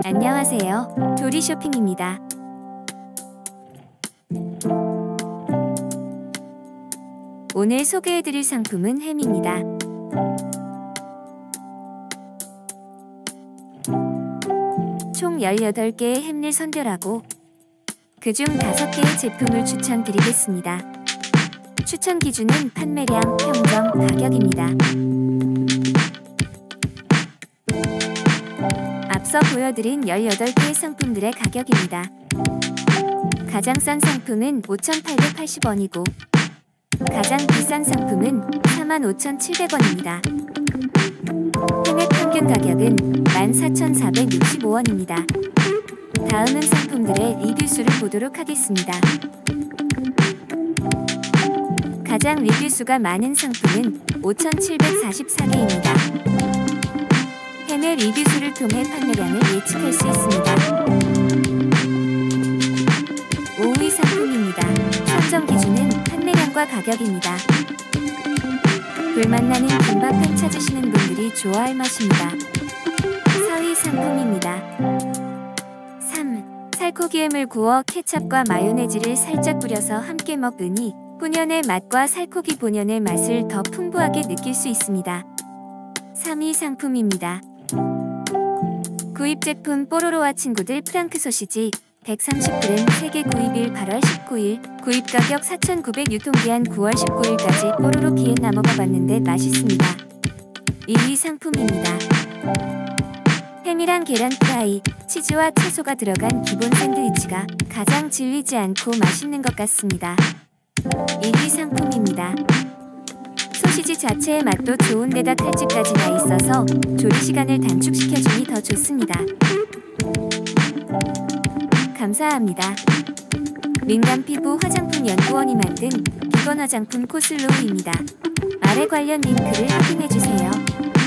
안녕하세요. 도리쇼핑입니다. 오늘 소개해드릴 상품은 햄입니다. 총 18개의 햄을 선별하고 그중 5개의 제품을 추천드리겠습니다. 추천 기준은 판매량, 평점, 가격입니다. 앞서 보여드린 18개의 상품들의 가격입니다. 가장 싼 상품은 5,880원이고 가장 비싼 상품은 45,700원입니다. 햄의 평균 가격은 14,465원입니다. 다음은 상품들의 리뷰수를 보도록 하겠습니다. 가장 리뷰수가 많은 상품은 5,744개입니다. 햄의 리뷰수를 통해 판매량을 예측할 수 있습니다. 5위 상품입니다. 선정 기준은 판매량과 가격입니다. 불맛나는 김밥햄 찾으시는 분들이 좋아할 맛입니다. 4위 상품입니다. 3. 살코기햄을 구워 케첩과 마요네즈를 살짝 뿌려서 함께 먹으니 본연의 맛과 살코기 본연의 맛을 더 풍부하게 느낄 수 있습니다. 3위 상품입니다. 구입 제품 뽀로로와 친구들 프랑크 소시지 130g 3개 구입일 8월 19일 구입 가격 4,900 유통기한 9월 19일까지 뽀로로 기획나 먹어봤는데 맛있습니다. 2위 상품입니다. 햄이랑 계란 프라이, 치즈와 채소가 들어간 기본 샌드위치가 가장 질리지 않고 맛있는 것 같습니다. 1위 상품입니다. 소시지 자체의 맛도 좋은데다 칼집까지 나 있어서 조리 시간을 단축시켜주니 더 좋습니다. 감사합니다. 민감 피부 화장품 연구원이 만든 비건 화장품 코슬로우입니다. 아래 관련 링크를 확인해주세요.